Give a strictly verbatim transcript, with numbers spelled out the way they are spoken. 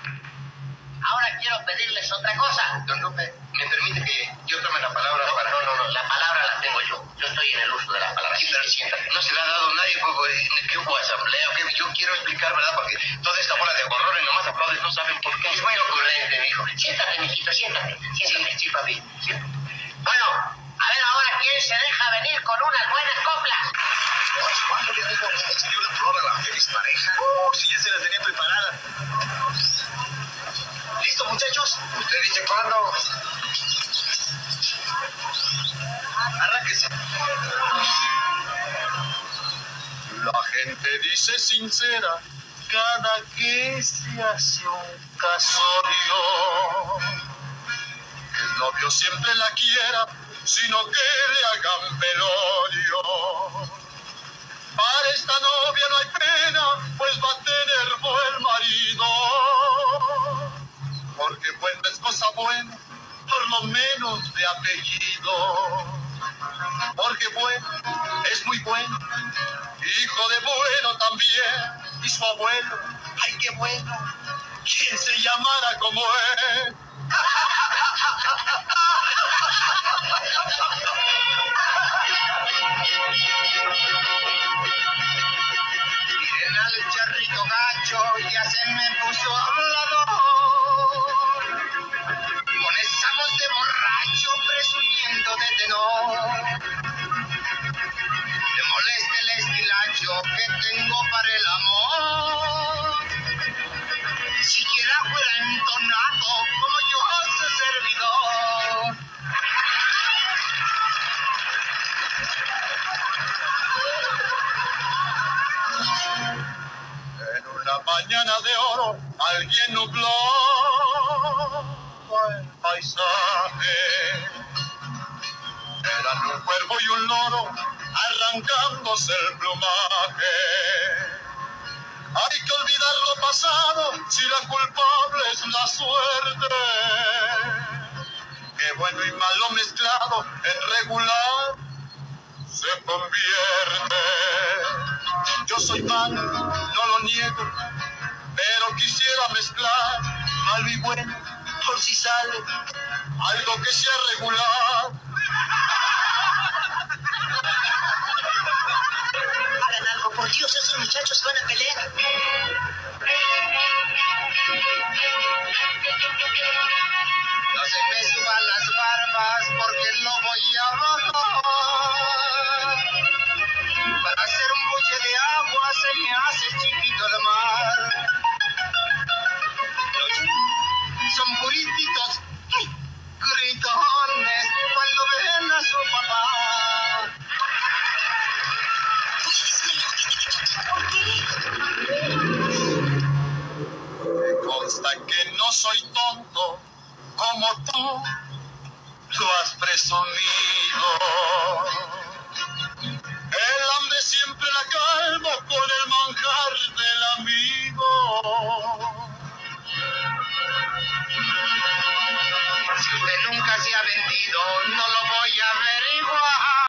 Ahora quiero pedirles otra cosa. Don Lupe, ¿me permite que yo tome la palabra No, para...? no, no, no, la palabra la tengo yo. Yo estoy en el uso de la palabra. Sí, pero siéntate. No se la ha dado nadie. ¿Qué hubo asamblea? ¿Qué? Yo quiero explicar, ¿verdad? Porque toda esta bola de horror y nomás aplaudes, no saben por qué. Es muy ocurrente, mijo. Siéntate, mijito, siéntate. Siéntate, Sí, sí, papi. siéntate. Bueno, a ver ahora quién se deja venir con unas buenas coplas. Pues, ¿cuándo le digo que me enseñó una flor a la feliz pareja? Uh, si ya se la tenía preparada. ¿Listo, muchachos? ¿Usted dice cuándo? Arránquese. La gente dice sincera cada que se hace un casorio. El novio siempre la quiera, sino que le hagan velorio. Para esta novia no hay pena, pues va a tener buen marido. Porque bueno es cosa buena, por lo menos de apellido. Porque bueno es muy bueno, hijo de bueno también. Y su abuelo, ay qué bueno, quien se llamara como él. Miren al charrito gacho, ya se me puso hablador. Con esa voz de borracho presumiendo de tenor. Le molesta el estilacho que tengo para el amor. Siquiera fuera entonado como yo su servidor. En una mañana de oro alguien nubló el paisaje. Eran un cuervo y un loro arrancándose el plumaje. Hay que olvidar lo pasado si la culpable es la suerte. Que bueno y malo mezclado en regular se convierte. Yo soy malo, no lo niego, pero quisiera mezclar malo y bueno, por si sale algo que sea regular. Hagan algo, por Dios, esos muchachos van a pelear. No se me suban las barbas porque lo voy a bajar. Para hacer un buche de agua se me hace chiquito el mar. Los son purititos, ay, gritones cuando ven a su papá. Me consta que no soy tonto como tú lo has presumido. El hambre siempre la calmo con el manjar del amigo. Si usted nunca se ha vendido, no lo voy